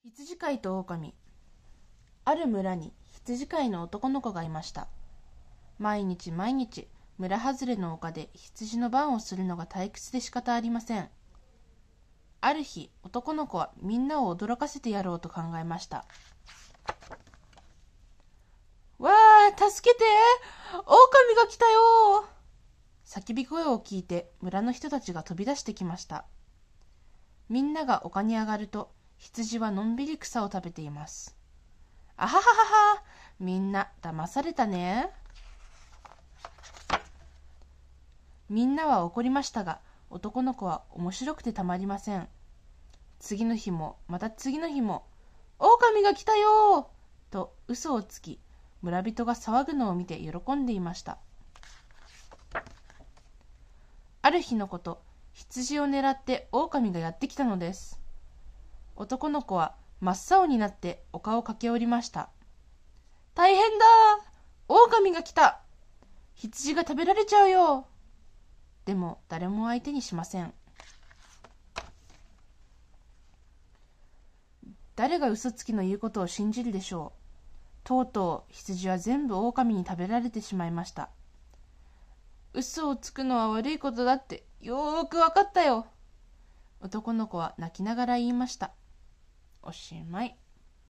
羊飼いと狼。ある村に羊飼いの男の子がいました。毎日毎日村外れの丘で羊の番をするのが退屈で仕方ありません。ある日、男の子はみんなを驚かせてやろうと考えました。わあ、助けて、狼が来たよ。叫び声を聞いて村の人たちが飛び出してきました。みんなが丘に上がると、羊はのんびり草を食べています。あはははは、みんな騙されたね。みんなは怒りましたが、男の子は面白くてたまりません。次の日もまた次の日も、狼が来たよと嘘をつき、村人が騒ぐのを見て喜んでいました。ある日のこと、羊を狙って狼がやってきたのです。男の子は真っ青になって丘を駆け下りました。大変だ、狼が来た、羊が食べられちゃうよ。でも誰も相手にしません。誰が嘘つきの言うことを信じるでしょう。とうとう羊は全部狼に食べられてしまいました。嘘をつくのは悪いことだってよーくわかったよ。男の子は泣きながら言いました。おしまい。